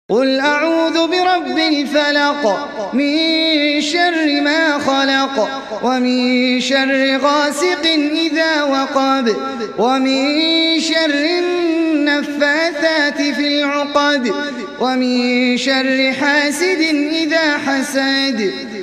قل أعوذ برب الفلق من شر ما خلق ومن شر غاسق إذا وقب ومن شر النفاثات في العقد ومن شر حاسد إذا حسد